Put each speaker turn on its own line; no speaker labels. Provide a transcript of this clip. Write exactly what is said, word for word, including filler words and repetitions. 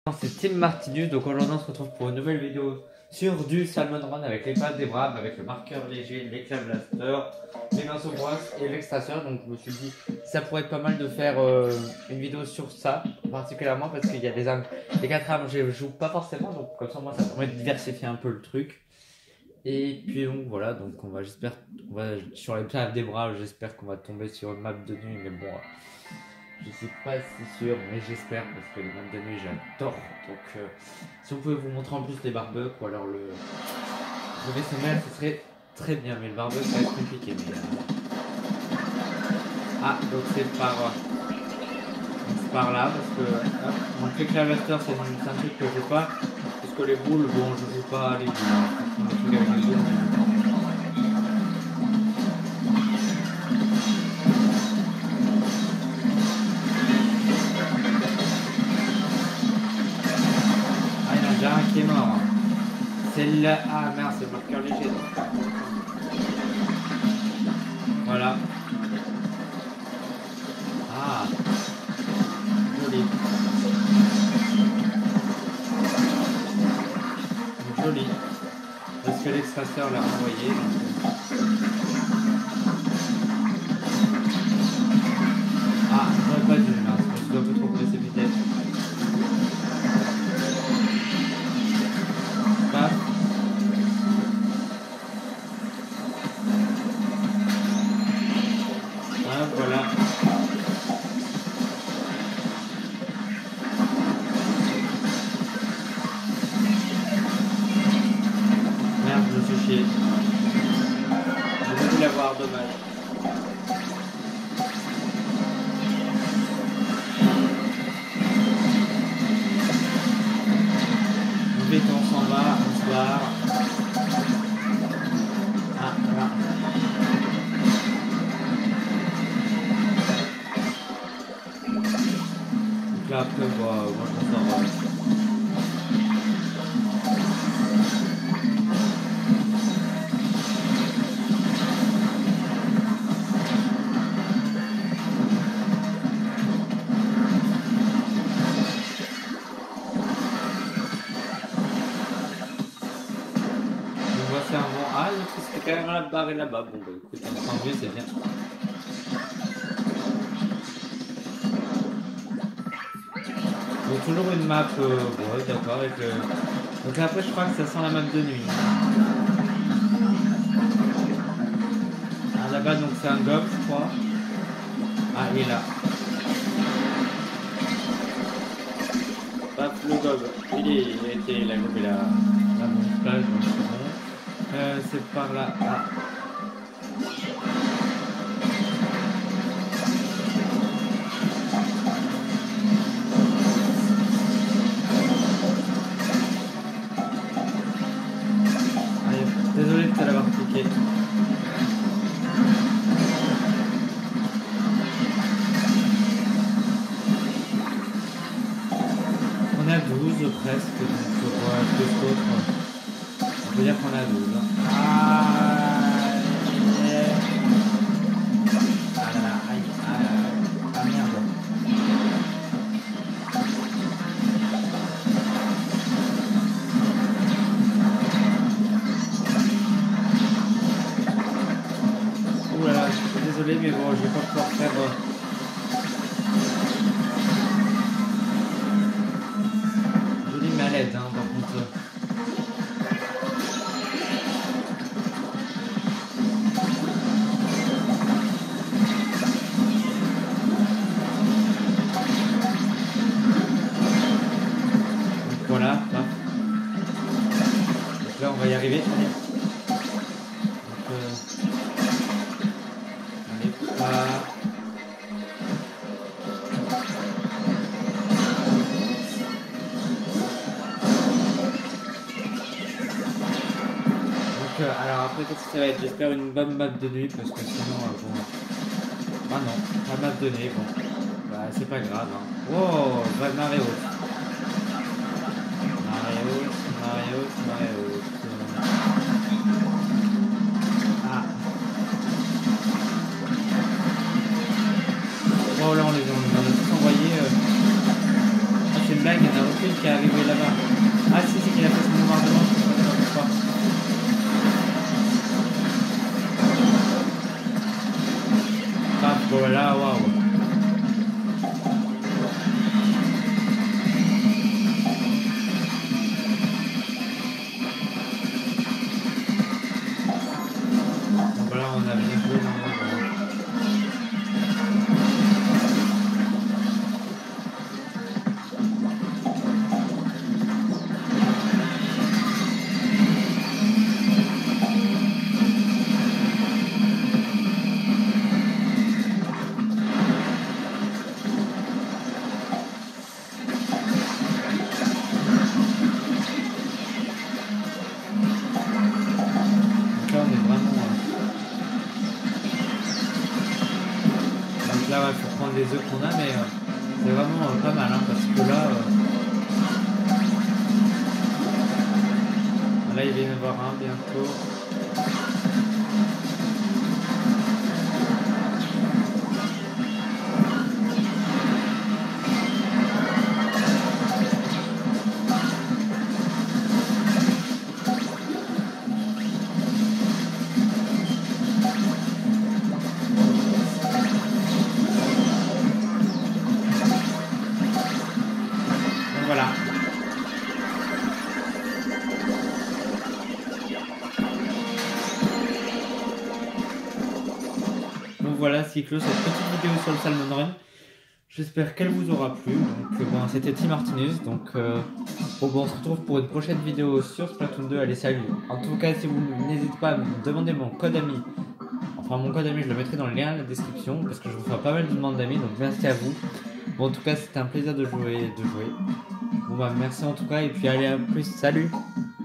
C'est Team Martinus, donc aujourd'hui on se retrouve pour une nouvelle vidéo sur du Salmon Run avec les pattes des braves, avec le marqueur léger, l'éclat blaster, les pinceaux brosses et l'extracteur. Donc je me suis dit ça pourrait être pas mal de faire euh, une vidéo sur ça particulièrement parce qu'il y a des armes, les quatre armes je joue pas forcément, donc comme ça moi ça permet de diversifier un peu le truc. Et puis donc voilà, donc on va j'espère on va sur les pattes des braves, j'espère qu'on va tomber sur une map de nuit, mais bon je suis pas si sûr, mais j'espère parce que les maps de nuit j'adore. Donc euh, si vous pouvez vous montrer en plus les barbecues ou alors le, le vaisseau mère, ce serait très bien, mais le barbecue ça va être compliqué. Mais, euh... Ah, donc c'est par, c'est par là parce que hop, mon clic claviateur c'est un truc que je sais pas, parce que les boules, bon je joue pas les boules, hein. Les trucs avec les boules, qui est mort. C'est le... Ah merde, c'est le marqueur léger. Voilà. Ah. Joli. Joli. Parce que l'extracteur l'a renvoyé. Ah, j'aurais pas dû, là. Je suis un peu trop précipité. Voilà. Merde, je me suis chié. J'ai voulu l'avoir, dommage. Vite, on s'en va, on se barre. Ah, voilà. Là après bah, moi je m'en sors. Donc voici un bon. Ah c'était quand même la barre là-bas. Bon bah écoute, un entendu c'est bien. Donc toujours une map, euh, ouais d'accord avec le... Donc après je crois que ça sent la map de nuit. Ah là-bas donc c'est un gob je crois. Ah il est là. Paf le gob. Il est, il a été, il a gobé la, la bonne plage donc c'est bon. Euh, c'est par là. Ah. Désolé de te l'avoir piqué. On a douze presque, donc ouais, deux autres. On peut dire qu'on a douze. Ah, yeah. Ah là là, aïe, ah, ah merde. Désolé mais bon je vais pas pouvoir faire euh... joli mais à l'aide hein, par contre. Donc voilà, là. Donc là on va y arriver. Allez. Donc, euh... Euh... Donc euh, alors après qu'est-ce que ça va être? J'espère une bonne map de nuit parce que sinon euh, bon... Ah non, pas map de nuit, bon. Bah c'est pas grave hein. Wow, va marée haute. Marée haute, marée haute, marée haute. Ah. Oh là on les a, on les a tous envoyés. Euh... Ah c'est une blague, il y en a aucune qui arrive. les œufs qu'on a, mais euh, c'est vraiment euh, pas mal hein, parce que là, euh, là il va y en avoir un bientôt. Voilà. Donc voilà, ce qui clôt cette petite vidéo sur le Salmon Run. J'espère qu'elle vous aura plu. Donc bon, c'était Tim Martinez. Donc euh, bon, bon, on se retrouve pour une prochaine vidéo sur Splatoon deux. Allez, salut. En tout cas, si vous n'hésitez pas à me demander mon code ami. Enfin, mon code ami, je le mettrai dans le lien dans la description parce que je vous ferai pas mal de demandes d'amis. Donc merci à vous. Bon, en tout cas, c'était un plaisir de jouer, de jouer. Bon bah merci en tout cas et puis allez à plus. Salut.